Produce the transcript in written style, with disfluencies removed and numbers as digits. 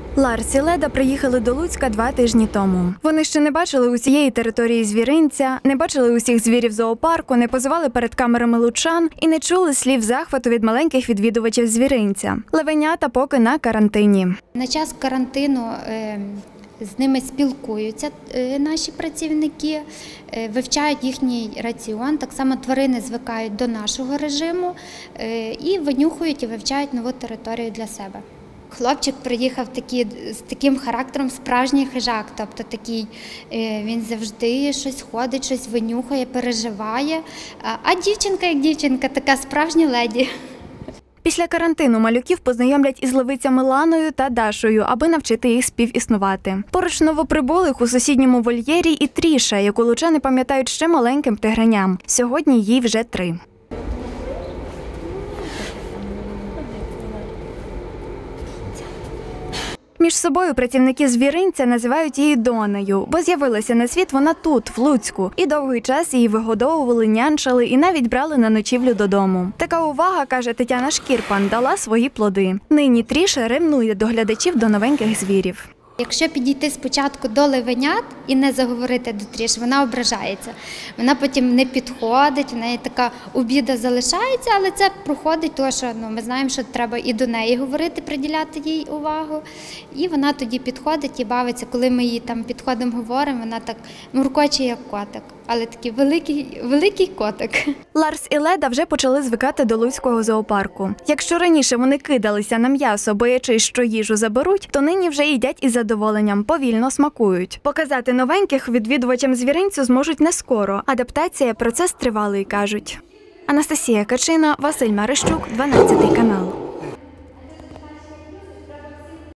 Ларс і Леда приїхали до Луцька 2 тижні тому. Вони ще не бачили усієї території звіринця, не бачили усіх звірів зоопарку, не позували перед камерами лучан і не чули слів захвату від маленьких відвідувачів звіринця. Левенята поки на карантині. На час карантину з ними спілкуються наші працівники, вивчають їхній раціон. Так само тварини звикають до нашого режиму і винюхують і вивчають нову територію для себе. Хлопчик приїхав з таким характером справжній хижак, тобто такий, він завжди щось ходить, щось винюхає, переживає, а дівчинка як дівчинка, така справжня леді. Після карантину малюків познайомлять із левицями Ланою та Дашою, аби навчити їх співіснувати. Поруч новоприбулих у сусідньому вольєрі і Тріша, яку лучани пам'ятають ще маленьким тигреням. Сьогодні їй вже 3. Між собою працівники звіринця називають її Донею, бо з'явилася на світ вона тут, в Луцьку, і довгий час її вигодовували, нянчили і навіть брали на ночівлю додому. Така увага, каже Тетяна Шкірпан, дала свої плоди. Нині Тріша ревнує до глядачів до новеньких звірів. Якщо підійти спочатку до левенят і не заговорити до Тріш, вона ображається. Вона потім не підходить, в неї така обіда залишається, але це проходить, тому що ми знаємо, що треба і до неї говорити, приділяти їй увагу. І вона тоді підходить і бавиться. Коли ми їй там підходимо, говоримо, вона так муркоче, як котик. Але такий великий котик. Ларс і Леда вже почали звикати до Луцького зоопарку. Якщо раніше вони кидалися на м'ясо, боячись, що їжу заберуть, то нині вже їдять із задоволенням, повільно смакують. Показати новеньких відвідувачам звіринцю зможуть не скоро. Адаптація – процес тривалий, кажуть. Анастасія Качина, Василь Марищук, 12 канал.